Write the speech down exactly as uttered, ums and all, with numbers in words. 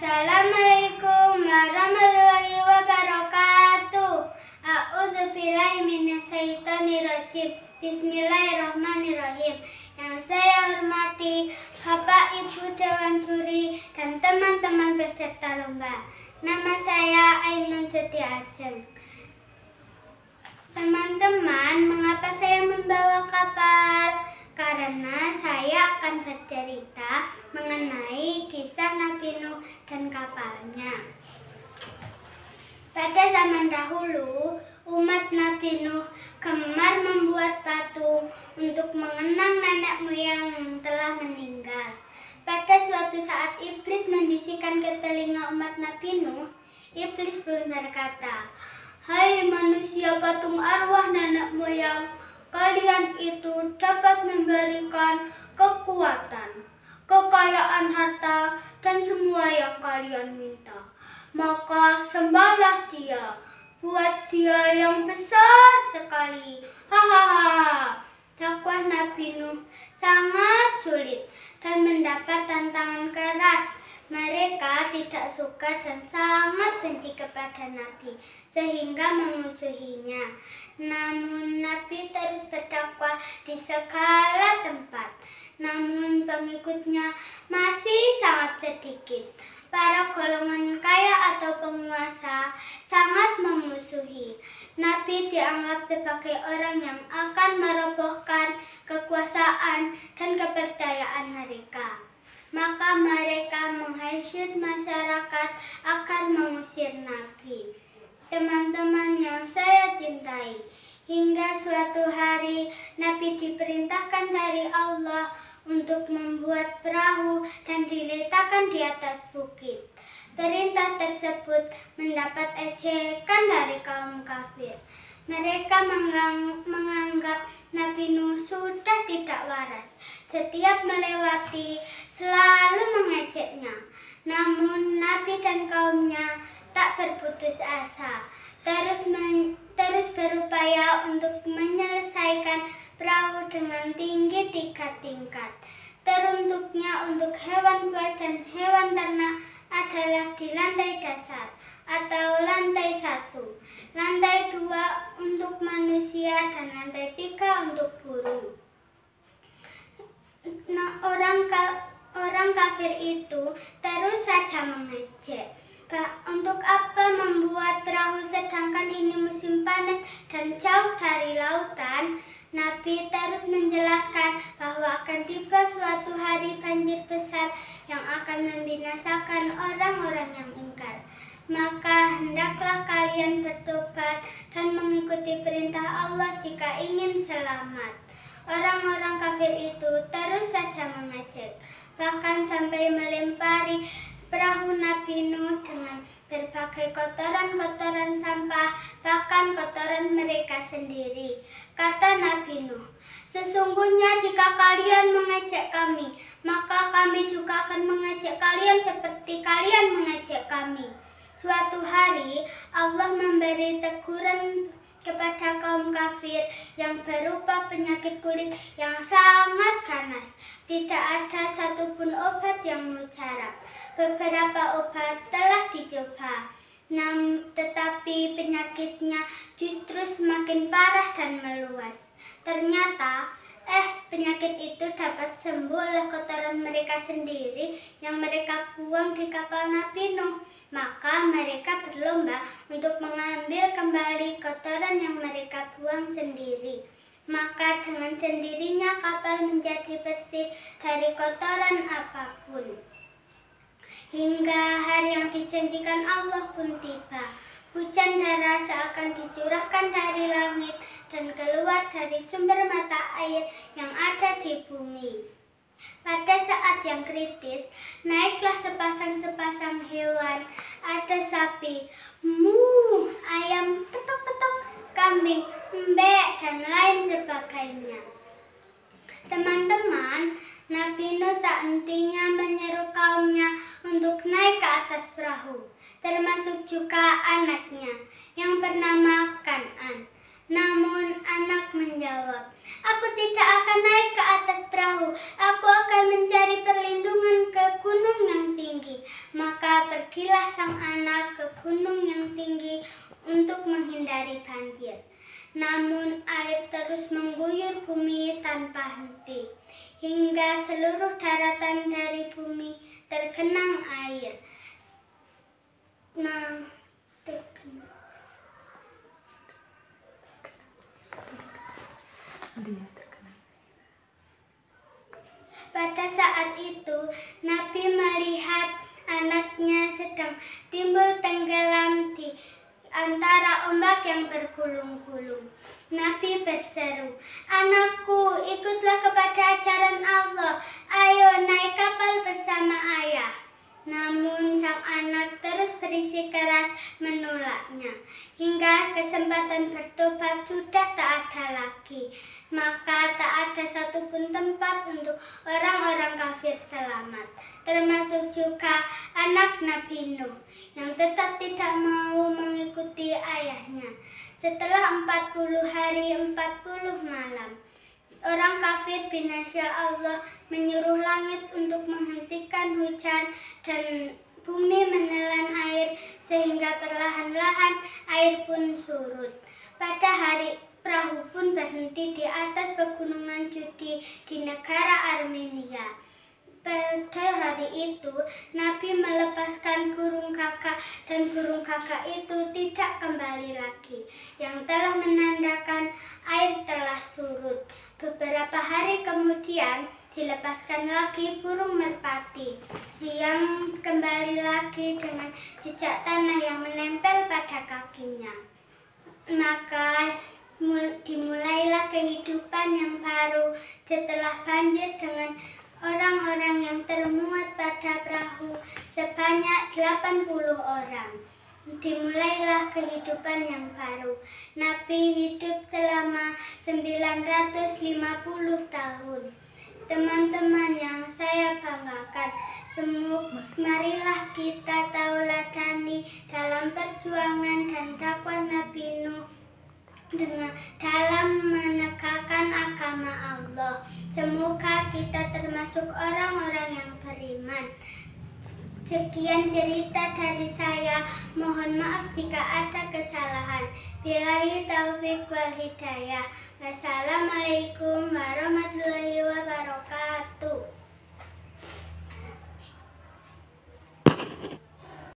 Assalamualaikum warahmatullahi wabarakatuh. A'udzubillahi minasyaitonirrajim. Bismillahirrahmanirrahim. Yang saya hormati Bapak, Ibu Dewan Juri dan teman-teman peserta lomba. Nama saya Ainun Setia Ajeng. Teman-teman, mengapa saya membawa kapal? Karena saya akan bercerita mengenai kisah Nabi Nuh dan kapalnya. Pada zaman dahulu, umat Nabi Nuh gemar membuat patung untuk mengenang nenek moyang yang telah meninggal. Pada suatu saat iblis membisikkan ke telinga umat Nabi Nuh. Iblis pun berkata, "Hai manusia patung arwah nenek moyang, kalian itu dapat memberikan kekuatan, kekayaan harta, dan semua yang kalian minta. Maka sembahlah dia, buat dia yang besar sekali." Hahaha. Dakwah Nabi Nuh sangat sulit dan mendapat tantangan keras. Mereka tidak suka dan sangat benci kepada Nabi, sehingga memusuhinya. Namun Nabi terus berdakwah di segala tempat. Namun pengikutnya masih sangat sedikit. Para golongan kaya atau penguasa sangat memusuhi. Nabi dianggap sebagai orang yang akan merobohkan kekuasaan dan kepercayaan mereka. Maka mereka menghasut masyarakat agar mengusir Nabi. Teman-teman yang saya cintai, hingga suatu hari Nabi diperintahkan dari Allah untuk membuat perahu dan diletakkan di atas bukit. Perintah tersebut mendapat ejekan dari kaum kafir. Mereka menganggap Nabi Nuh sudah tidak waras. Setiap melewati selalu mengejeknya. Namun Nabi dan kaumnya tak berputus asa. Terus, men, terus berupaya untuk menyelesaikan perahu dengan tinggi tiga tingkat. Teruntuknya untuk hewan buas dan hewan ternak adalah di lantai dasar atau lantai satu, lantai dua untuk manusia, dan lantai tiga untuk burung. Nah, orang ka, orang kafir itu terus saja mengejek. Untuk apa membuat perahu sedangkan ini musim panas dan jauh dari lautan? Nabi terus menjelaskan bahwa akan tiba suatu hari banjir besar yang akan membinasakan orang-orang yang ingkar. Maka hendaklah kalian bertobat dan mengikuti perintah Allah jika ingin selamat. Orang-orang kafir itu terus saja mengejek, bahkan sampai melempari perahu Nabi Nuh dengan berbagai kotoran-kotoran sampah, bahkan kotoran mereka sendiri. Kata Nabi Nuh, "Sesungguhnya jika kalian mengejek kami, maka kami juga akan mengejek kalian seperti kalian mengejek kami." Suatu hari Allah memberi teguran kepada kaum kafir yang berupa penyakit kulit yang sangat ganas. Tidak ada satupun obat yang mujarab. Beberapa obat telah dicoba, namun tetapi penyakitnya justru semakin parah dan meluas. Ternyata, eh penyakit itu dapat sembuh oleh kotoran mereka sendiri yang mereka buang di kapal Nabi Nuh. Maka mereka berlomba untuk mengambil kembali kotoran yang mereka buang sendiri. Maka dengan sendirinya kapal menjadi bersih dari kotoran apapun. Hingga hari yang dijanjikan Allah pun tiba. Hujan deras seakan dicurahkan dari langit dan keluar dari sumber mata air yang ada di bumi. Pada saat yang kritis, naiklah sepasang-sepasang hewan. Ada sapi, mu, ayam, petok-petok, kambing, embek, dan lain sebagainya. Teman-teman, Nabi Nuh tak hentinya menyeru kaumnya untuk naik ke atas perahu, termasuk juga anaknya yang bernama Kan'an. Namun anak menjawab, "Aku tidak akan naik ke atas perahu. Aku akan mencari perlindungan ke gunung yang tinggi." Maka pergilah sang anak ke gunung yang tinggi untuk menghindari banjir. Namun air terus mengguyur bumi tanpa henti, hingga seluruh daratan dari bumi tergenang air. Nah, tergenang. Pada saat itu, Nabi melihat anaknya sedang timbul tenggelam di antara ombak yang bergulung-gulung. Nabi berseru, "Anakku, ikutlah kepada ajaran Allah. Ayo naik kapal bersama ayah." Namun sang anak terus bersikeras menolaknya, hingga kesempatan bertobat sudah tak ada lagi. Maka tak ada satupun tempat untuk orang-orang kafir selamat, termasuk juga anak Nabi Nuh yang tetap tidak mau mengikuti ayahnya. Setelah empat puluh hari empat puluh malam, orang kafir binasa Allah menyuruh langit untuk menghentikan hujan dan bumi menelan air sehingga perlahan-lahan air pun surut. Pada hari perahu pun berhenti di atas pegunungan Judi di negara Armenia. Pada hari itu, Nabi melepaskan burung kakak dan burung kakak itu tidak kembali lagi, yang telah menandakan air telah surut. Beberapa hari kemudian, dilepaskan lagi burung merpati yang kembali lagi dengan jejak tanah yang menempel pada kakinya. Maka dimulailah kehidupan yang baru setelah banjir dengan orang-orang yang termuat pada perahu sebanyak delapan puluh orang. Dimulailah kehidupan yang baru. Nabi hidup selama sembilan ratus lima puluh tahun. Teman-teman yang saya banggakan, semoga marilah kita tauladani dalam perjuangan dan dakwah Nabi Nuh dengan dalam menegakkan agama Allah. Semoga kita termasuk orang-orang yang beriman. Sekian cerita dari saya. Mohon maaf jika ada kesalahan. Billahi taufiq wal hidayah. Wassalamualaikum warahmatullahi wabarakatuh.